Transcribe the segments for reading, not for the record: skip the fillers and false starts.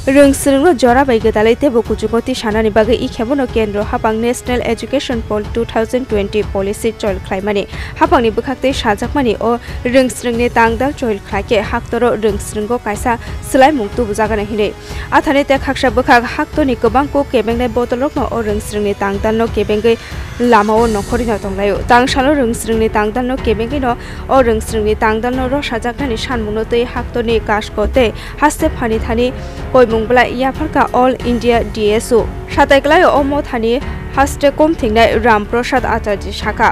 रोंगस्रिंगनो जरा बाइगे दालाइते बकुजुगति सानानि बागे इखेबनो केन्द्र हापां नेशनल एजुकेशन पल 2020 पॉलिसी चयल ख्लाइमानि हापांनि बखाक्ते साजाकमानि ओ रोंगस्रिंगनि तांदाल चयल ख्लाइके हाक्तरो रोंगस्रिंगो कायसा सलाय मुक्तु बुजागाने हिरे आथानि ते खाकसा बखाक हाक्तनि गोबांको केबेंनाय बदलरकनो ओ रोंगस्रिंगनि तांदालनो केबेंगै लामाओ नखरिनो दंलायो तांसालो रोंगस्रिंगनि तांदालनो केबेंगैनो ओ रोंगस्रिंगनि तांदालनो र साजाकनानि सानमुनो तै हाक्तनि काशकोते हास्ते फानि थानि कोइमुंबला याफारका ऑल इंडिया डीएसओ साताइकलाय ओमो थानि हास्ते कम थिंनाय रामप्रसाद आचार्य शाखा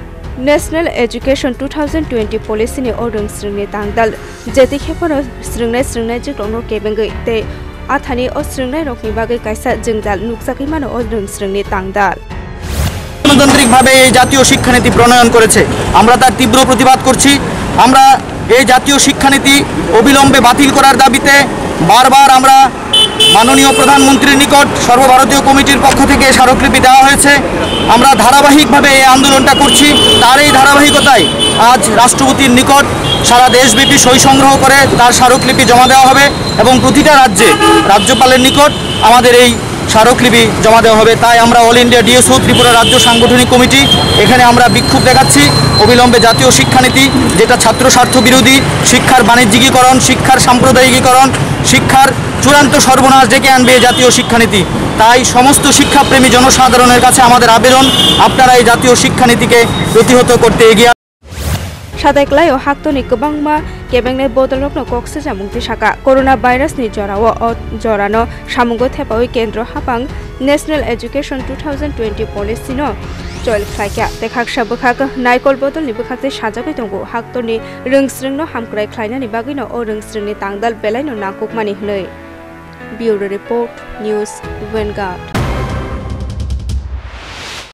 नेशनल एजुकेशन 2020 पॉलिसी नि ओ रोंगस्रिंगनि तांदाल जेति खेपनो स्रिंनाय जिक्लनो केबेंगै ते आथानि ओ स्रिंनाय रकनि बागै कायसा जोंदाल नुकसाकै मानो ओ रोंगस्रिंगनि तांदाल গণতান্ত্রিকভাবে এই জাতীয় শিক্ষানীতি প্রণয়ন করেছে আমরা তার তীব্র প্রতিবাদ করছি আমরা এই জাতীয় শিক্ষানীতি অবিলম্বে বাতিল করার দাবিতে বারবার আমরা মাননীয় প্রধানমন্ত্রীর নিকট সর্বভারতীয় কমিটির পক্ষ থেকে স্মারকলিপি দেওয়া হয়েছে আমরা ধারাবাহিকভাবে এই আন্দোলনটা করছি তার এই ধারাবাহিকতায় আজ রাষ্ট্রপতির নিকট সারা দেশব্যাপী সই সংগ্রহ করে তার স্মারকলিপি জমা দেওয়া হবে এবং প্রতিটা রাজ্যে রাজ্যপালের নিকট আমাদের এই স্মারকলিপি জমা দেওয়া হবে তাই আমরা অল ইন্ডিয়া ডিএসও ত্রিপুরা রাজ্য সাংগঠনিক কমিটি এখানে আমরা বিক্ষোভ দেখাচ্ছি অবিলম্বে জাতীয় শিক্ষানীতি যেটা ছাত্র স্বার্থ বিরোধী শিক্ষার বাণিজ্যিকীকরণ শিক্ষার সাম্প্রদায়িকীকরণ শিক্ষার চূড়ান্ত সর্বনাশ ডেকে আনবে জাতীয় শিক্ষানীতি তাই সমস্ত শিক্ষাপ্রেমী জনসাধারণের কাছে আমাদের আবেদন আপনারা এই জাতীয় শিক্ষানীতিকে প্রতিহত করতে এগিয়ে साताइकलाय हाक्तनि गोबांमा केबेंनाय बदलरकनो कक्से जामुंति शाखा कोरोना भाइरासनि जराव जरानो सामुंगो थेपावै केन्द्र हापां नेशनल एजुकेशन 2020 पॉलिसी नो चयल ख्लाइका तेखाकसा बखाक नायकल बदलनि बखाक्ते साजागै दंगो हाक्तनि रोंगस्रिंनो हामक्राय ख्लाइनानि बागैनो ओ रोंगस्रिंनि तांदाल बेलायनो नाकुकमानि हनै ब्यूरो रिपोर्ट न्यूज वेनगार्ड।